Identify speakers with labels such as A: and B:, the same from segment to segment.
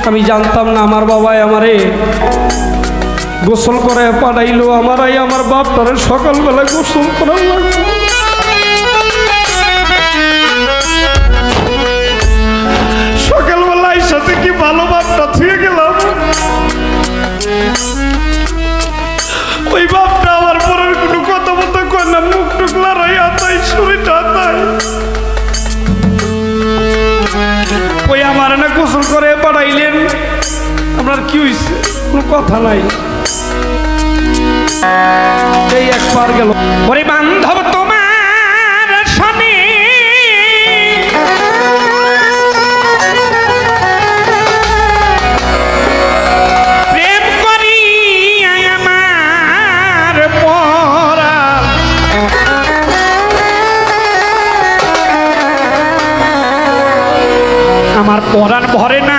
A: আমি জানতাম না আমার বাবাই আমারে গোসল করে পাঠাইলো। আমার বাপটারে সকালবেলা গোসল করার লাগবে। সকালবেলায় সাথে কি ভালো বাপটা থুয়ে গেলাম। ওই বাপটা আমার পরের কোনো কথা মতো কয় না, মুখ টুক লড়াই আতাই শরীরটা আতাই। ওই আমার না গোসল করে পাঠাইলেন। আপনার কি হয়েছে? কোনো কথা নাই। এই একবার গেল। ওরে বান্ধব তোমার শনি প্রেম করি আমার পরা, আমার পরাণ ভরে না।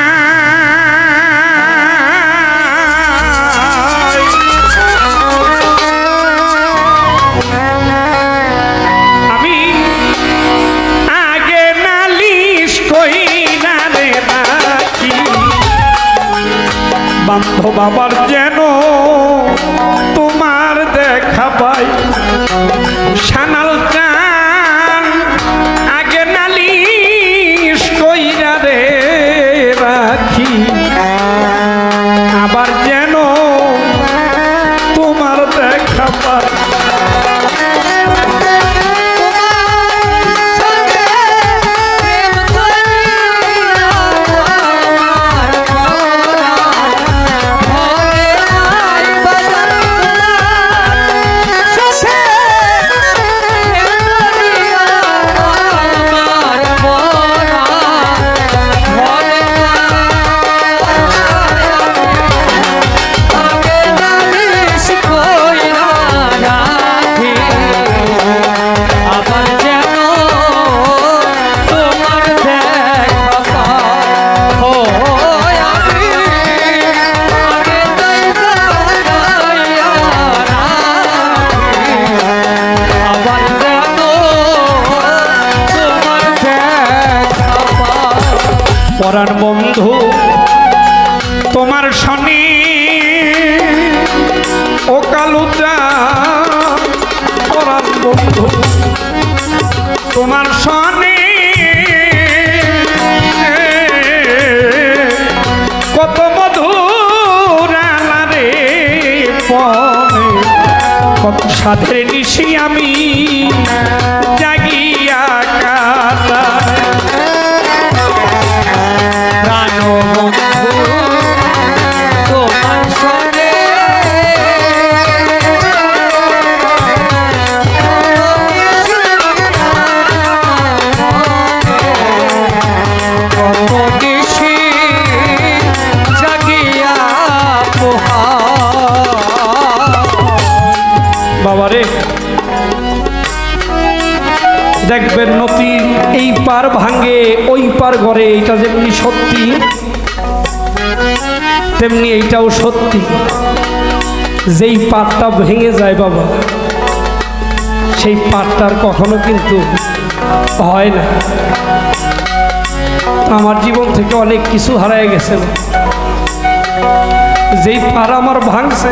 A: বান্ধব বাবার যেন তোমার দেখা পাই, সানাল চান আগে নালিশ কইরা রে রাখি, আবার যেন তোমার দেখা পাই। পরাণ বন্ধু তোমার শনি ও কালুটা, পরাণ বন্ধু তোমার শনি কত মধুর আলারে পরে, কত সাধের নিশি আমি জাগিয়া কাটা। বাবারে দেখবেন নদী এই পার ভাঙে ওই পার ঘরে, এটা যেমনি সত্যি তেমনি এইটাও সত্যি। যেই পারটা ভেঙে যায় বাবা, সেই পারটার কখনো কিন্তু হয় না। আমার জীবন থেকে অনেক কিছু হারায় গেছে। যেই পার আমার ভাঙছে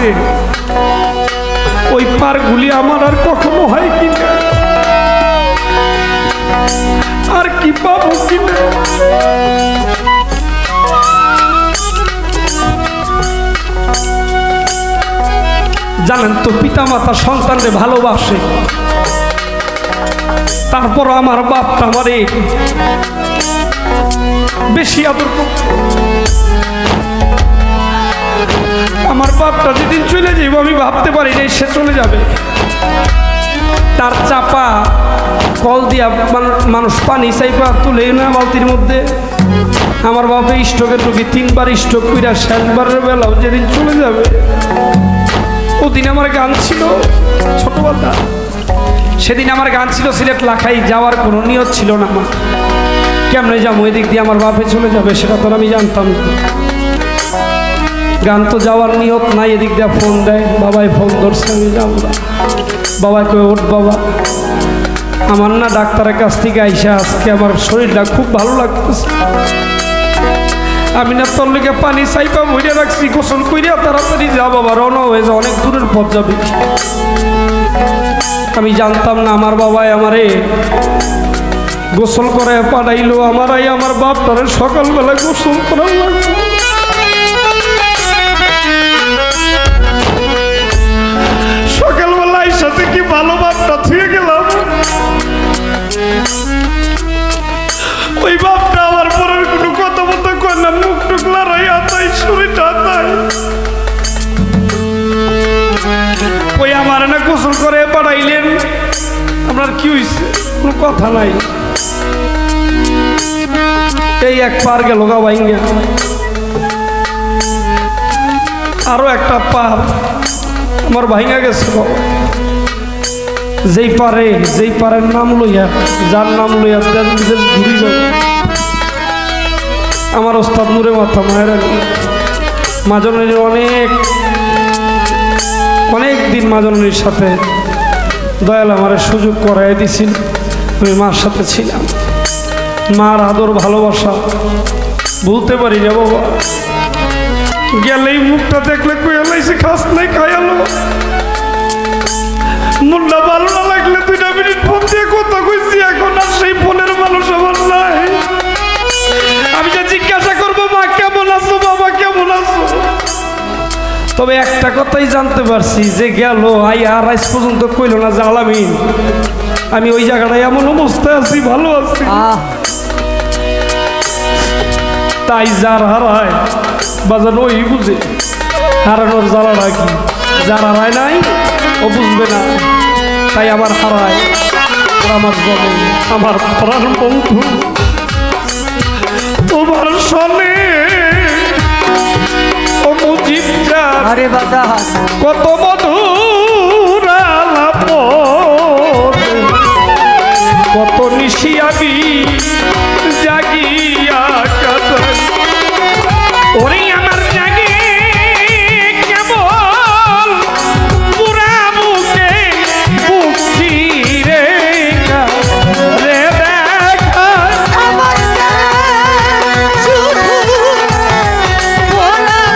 A: ওই পারগুলি আমার আর কখনো হয় কিনা, আর কি পাবো কিনা। জানেন তো পিতা মাতা সন্তানরে ভালোবাসে, তারপর আমার বাপটা আমারে বেশি আদর করত। আমার বাপটা যেদিন চলে যাইব আমি ভাবতে পারি যে সে চলে যাবে। তার চাপা কল দিয়া মানুষ পানি চাইপা তুলে না বালতির মধ্যে। আমার বাপে স্ট্রোকের রোগী, 3 বার স্ট্রোক কইরা শেষবারের বেলাও যেদিন চলে যাবে, ওদিন আমার গান ছিল ছোটবেলা। সেদিন আমার গান ছিল সিলেট লাখাই, যাওয়ার কোনো নিয়ত ছিল না আমার। কেমনে যাবো এদিক দিয়ে আমার বাপে চলে যাবে সেটা তো আমি জানতাম না। গান তো যাওয়ার নিয়ত নাই, এদিক দিয়ে ফোন দেয়, বাবাই ফোন ধরছে, আমি যাবো না। বাবাই কয়ে ওঠ বাবা, আমার না ডাক্তারের কাছ থেকে আইসা আজকে আমার শরীরটা খুব ভালো লাগতেছে। আমি না তোর লেগে পানি চাইপা ভরে রাখছি, গোসল কইরা তাড়াতাড়ি যা বাবা, রওনা হয়ে যা, অনেক দূরের পথ যাবে। আমি জানতাম না আমার বাবাই আমারে গোসল করে পাঠাইলো, আমারাই আমার বাপটারে সকালবেলা গোসল করার লাগবে। সকালবেলা এই সাথে কি ভালো বাপটা থুয়ে গেলাম, ওই বাপটা আমার পরের কোনো কথা মতো কয় না, মুখ টুক লড়াই আতাই, শরীরটা আতাই। ওই আমার না গোসল করে পাঠাইলেন, আপনার কি হয়েছে? কোনো কথা নাই। এই এক পার গেল গা ভাইঙ্গা, আরো একটা পার আমার ভাইঙ্গা গেছে বাবা। যেই পারের নাম লইয়া, যার নাম লইয়া ঘুরি গেল আমার ওস্তাদ নূরে মাথা মায়ের মাজনের অনেক দিন মাজনের সাথে দয়াল আমার সুযোগ করাই দিছিল। আমি মার সাথে ছিলাম, মার আদর ভালোবাসা বলতে পারি না বাবা। গেলেই মুখটা দেখলে কইয়ালাইছে, খাস নাই খাইয়ালো। মনটা ভালো না লাগলে 2 মিনিট ফোন দিয়ে কথা কইছি, এখন আর সেই ফোনের মানুষ আমার নাই। আমি যে জিজ্ঞাসা করবো মা কেমন আছো, বাবা কেমন আছো, তবে একটা কথাই জানতে পারছি যে গেল আর আজ পর্যন্ত কইল না যে আলামিন আমি ওই জায়গাটায় এমন অবস্থায় আছি, ভালো আছি। তাই যার হারায় বাজার ওই বুঝে হারানোর জ্বালাটা কি, যার হারায় নাই ও বুঝবে না। তাই আমার হারায় আমার জলে আমার প্রাণ বন্ধু তোমার সনে ও মুজিব যা কত মধুর আলাপন, কত নিশি আমি জাগিয়া কাটাই। ওরে আমার জাগে কেবল পুরা বুকে বুক চিরে রে দেখা আমার শুধু বলা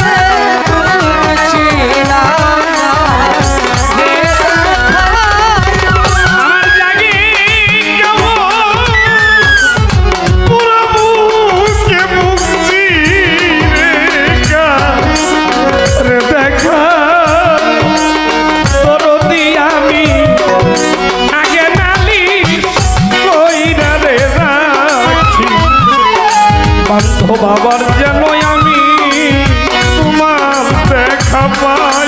A: আমার জাগে কেবল পুরা বুকে বুক চিরে রে দেখা দরদি আমি আগে নালিশ কইরা রে রাখি, বান্ধব বাবার যেন আমি তোমার দেখা পাই।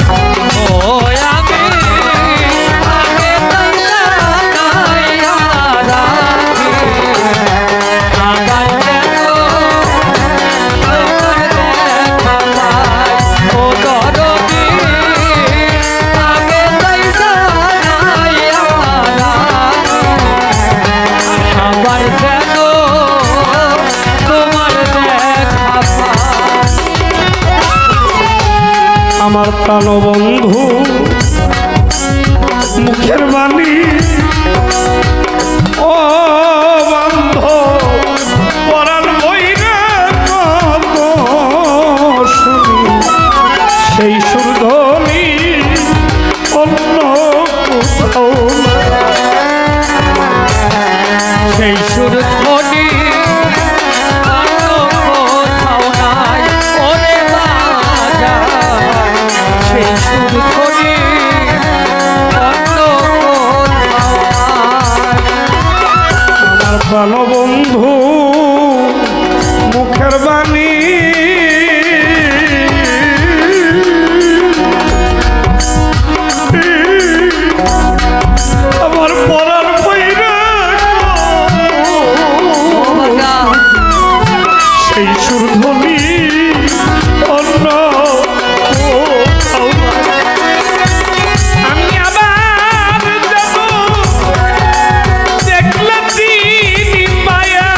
A: আমার প্রাণবন্ধু মুখের বাণী ও বন্ধ পরাণ বইরে কত শুনি, সেই সুরধ্বনি অন্য কোথাও সেই সুরধ্বনি প্রাণবন্ধু মুখের বাণী আমার পরার বইরে সেই সুরধ্বনি অন্য আমি আবার যাব দেখলে পায়া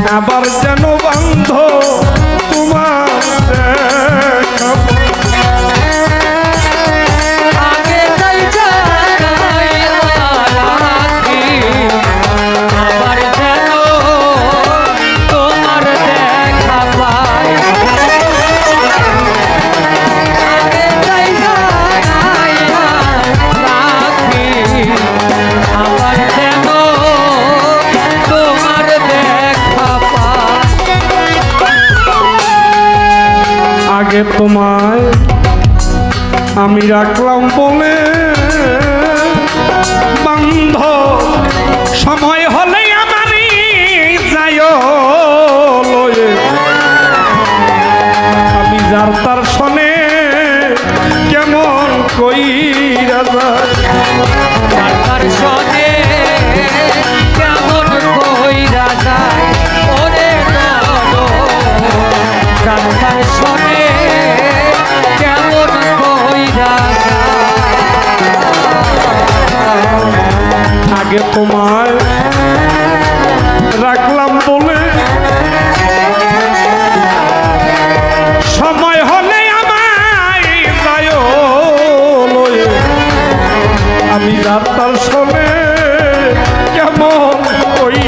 A: আবার যেন বান্ধ তোমার দেখা
B: আগে তাই জানাইয়া রাখি আবার যেন তোমার দেখা পাই আগে তাই জানাইয়া রাখি আবার যেন তোমার দেখা পাই
A: আগে তোমায় আমি রাখলাম বলে বান্ধ সময় হলে আমারই যায় লয়ে আমি যার তার শোনে কেমন কইরা যায়
B: তার সনে কেমন কইরা যায় ওরে তার সনে কেমন কইরা
A: আগে তোমায় রাখলাম বলে সময় হলে আমায় যায় লয়ে আমি যার তার শোনে কেমন কই